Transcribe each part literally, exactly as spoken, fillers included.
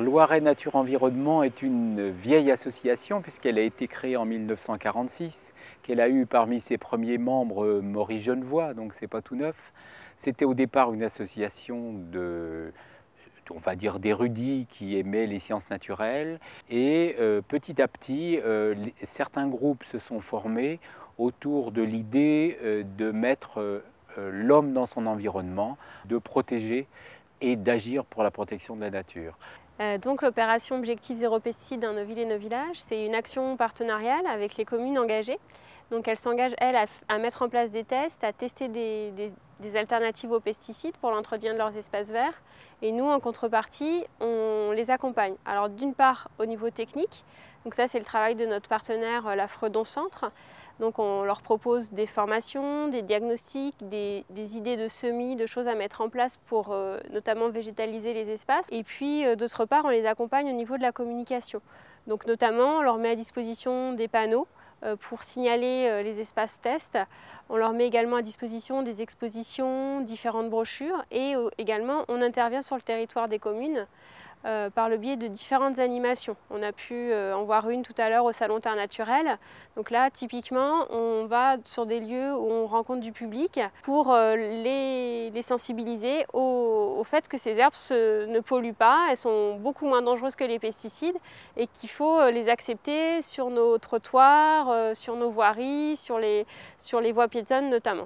Loiret Nature Environnement est une vieille association puisqu'elle a été créée en mille neuf cent quarante-six, qu'elle a eu parmi ses premiers membres Maurice Genevoix, donc c'est pas tout neuf. C'était au départ une association de, on va dire, d'érudits qui aimaient les sciences naturelles et euh, petit à petit, euh, les, certains groupes se sont formés autour de l'idée euh, de mettre euh, l'homme dans son environnement, de protéger et d'agir pour la protection de la nature. Euh, donc l'opération Objectif Zéro Pesticide dans nos villes et nos villages, c'est une action partenariale avec les communes engagées. Donc elles s'engagent, elles, à, à mettre en place des tests, à tester des, des, des alternatives aux pesticides pour l'entretien de leurs espaces verts. Et nous, en contrepartie, on les accompagne. Alors d'une part, au niveau technique, donc ça c'est le travail de notre partenaire, la Fredon Centre. Donc on leur propose des formations, des diagnostics, des, des idées de semis, de choses à mettre en place pour euh, notamment végétaliser les espaces. Et puis euh, d'autre part, on les accompagne au niveau de la communication. Donc notamment, on leur met à disposition des panneaux euh, pour signaler euh, les espaces tests. On leur met également à disposition des expositions, différentes brochures et euh, également on intervient sur le territoire des communes Euh, par le biais de différentes animations. On a pu euh, en voir une tout à l'heure au Salon Terre Naturelle. Donc là, typiquement, on va sur des lieux où on rencontre du public pour euh, les, les sensibiliser au, au fait que ces herbes se, ne polluent pas, elles sont beaucoup moins dangereuses que les pesticides et qu'il faut euh, les accepter sur nos trottoirs, euh, sur nos voiries, sur les, sur les voies piétonnes notamment.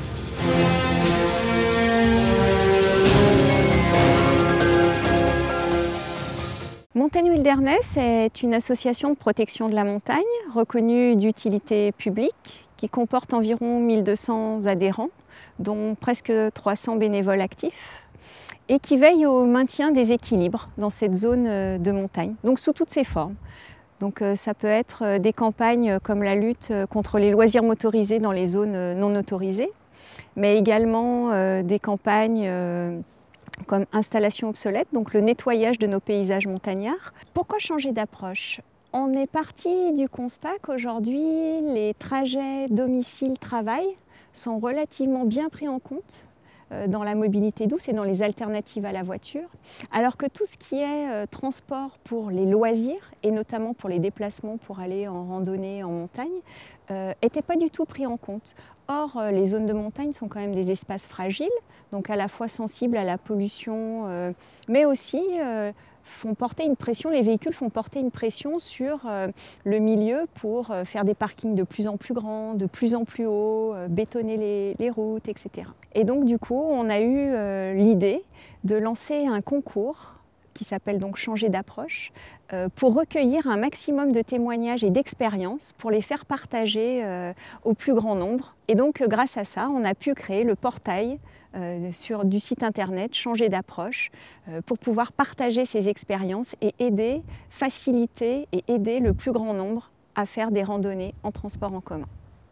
Montagne Wilderness est une association de protection de la montagne reconnue d'utilité publique qui comporte environ mille deux cents adhérents, dont presque trois cents bénévoles actifs, et qui veille au maintien des équilibres dans cette zone de montagne, donc sous toutes ses formes. Donc ça peut être des campagnes comme la lutte contre les loisirs motorisés dans les zones non autorisées, mais également des campagnes comme installation obsolète, donc le nettoyage de nos paysages montagnards. Pourquoi changer d'approche? On est parti du constat qu'aujourd'hui, les trajets domicile-travail sont relativement bien pris en compte dans la mobilité douce et dans les alternatives à la voiture, alors que tout ce qui est transport pour les loisirs, et notamment pour les déplacements pour aller en randonnée en montagne, n'était pas du tout pris en compte. Or, les zones de montagne sont quand même des espaces fragiles, donc à la fois sensibles à la pollution, euh, mais aussi euh, font porter une pression, les véhicules font porter une pression sur euh, le milieu pour euh, faire des parkings de plus en plus grands, de plus en plus hauts, euh, bétonner les, les routes, et cetera. Et donc du coup, on a eu euh, l'idée de lancer un concours qui s'appelle donc Changer d'approche, euh, pour recueillir un maximum de témoignages et d'expériences pour les faire partager euh, au plus grand nombre. Et donc grâce à ça, on a pu créer le portail euh, sur, du site internet Changer d'approche euh, pour pouvoir partager ces expériences et aider, faciliter et aider le plus grand nombre à faire des randonnées en transport en commun.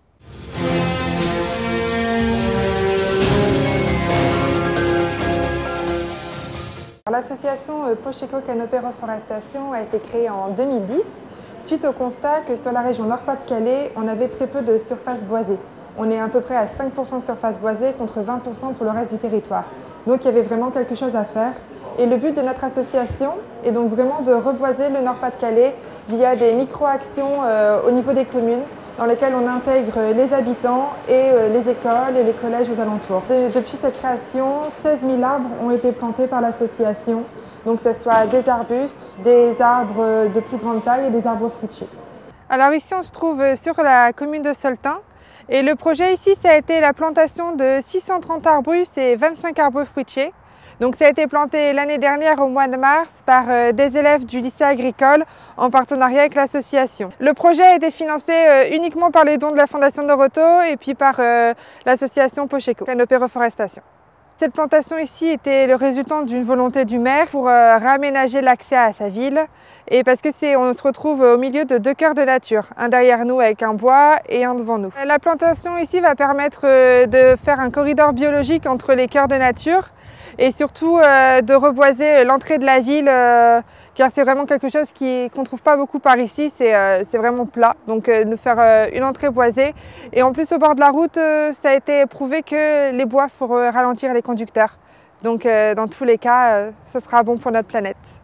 L'association Pocheco Canopée Reforestation a été créée en deux mille dix suite au constat que sur la région Nord-Pas-de-Calais, on avait très peu de surface boisée. On est à peu près à cinq pour cent de surface boisée contre vingt pour cent pour le reste du territoire. Donc il y avait vraiment quelque chose à faire. Et le but de notre association est donc vraiment de reboiser le Nord-Pas-de-Calais via des micro-actions euh, au niveau des communes, dans lesquelles on intègre les habitants et euh, les écoles et les collèges aux alentours. De, depuis cette création, seize mille arbres ont été plantés par l'association, donc que ce soit des arbustes, des arbres de plus grande taille et des arbres fruitiers. Alors ici on se trouve sur la commune de Soltin et le projet ici ça a été la plantation de six cent trente arbustes et vingt-cinq arbres fruitiers. Donc ça a été planté l'année dernière au mois de mars par euh, des élèves du lycée agricole en partenariat avec l'association. Le projet a été financé euh, uniquement par les dons de la Fondation Noroto et puis par euh, l'association Pocheco Canopée Reforestation. Cette plantation ici était le résultat d'une volonté du maire pour euh, réaménager l'accès à sa ville et parce que c'est, on se retrouve au milieu de deux cœurs de nature, un derrière nous avec un bois et un devant nous. La plantation ici va permettre euh, de faire un corridor biologique entre les cœurs de nature et surtout euh, de reboiser l'entrée de la ville euh, car c'est vraiment quelque chose qu'on ne trouve pas beaucoup par ici, c'est euh, vraiment plat, donc euh, de faire euh, une entrée boisée. Et en plus au bord de la route, euh, ça a été prouvé que les bois font ralentir les conducteurs, donc euh, dans tous les cas, euh, ça sera bon pour notre planète.